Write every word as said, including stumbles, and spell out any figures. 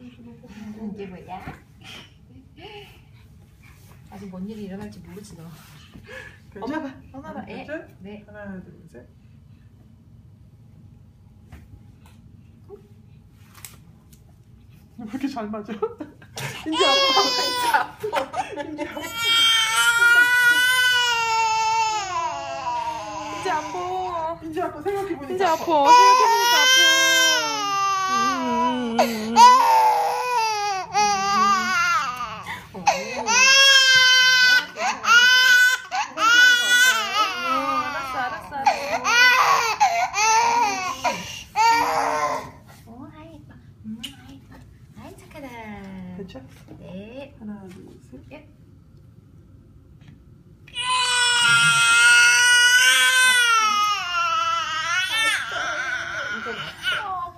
이게 뭐야? 아직 뭔 일이 일어날지 모르지 너. 엄마 봐, 엄마 봐. 예. 네. 하나, 둘, 셋. 왜 이렇게 잘 맞아? 인지 아파. 인지 아파. 인지 아파. 인지 아파. 생각해보니까 인지 아파. 생각해보니까 아파. 음. 음. 됐죠? 네. 하나, 둘, 셋. 예. 이거